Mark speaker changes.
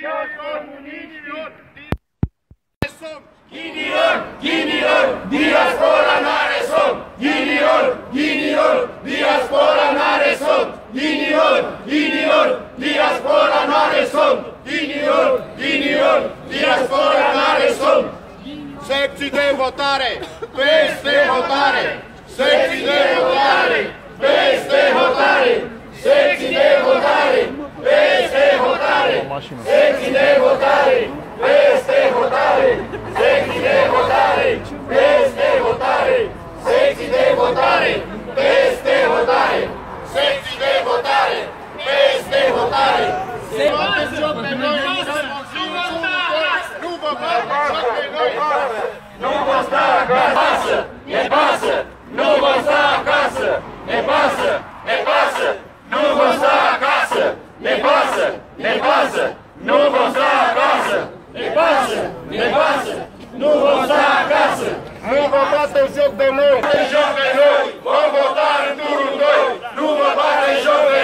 Speaker 1: Ghinion, comuniștilor!
Speaker 2: Ghinion, ghinion, diaspora n-are somn! Ghinion, ghinion, diaspora n-are somn! Ghinion, ghinion, diaspora n-are somn! Ghinion, ghinion, diaspora n-are somn!
Speaker 1: Secții de votare! Peste hotare! Secții de votare! Peste hotare! Secții de votare! Peste hotare! Secții de votare! Peste hotare! Secții de votare! Peste hotare! Secții de votare! Peste hotare! Secții de votare! Peste hotare! Se bateți joc de noi! Nu vă bateți joc de noi!
Speaker 2: Nu vă sta acasă! Ne pasă! Nu vă sta acasă! Ne pasă! Ne pasă! Nu vă sta acasă! Ne pasă! Ne pasă! Nu vă sta acasă! Ne pasă! Ne pasă! Nu vă sta acasă!
Speaker 1: Nu vă bateți joc de noi!
Speaker 2: Joc de noi! Vom vota în turul 2! Nu vă bate joc de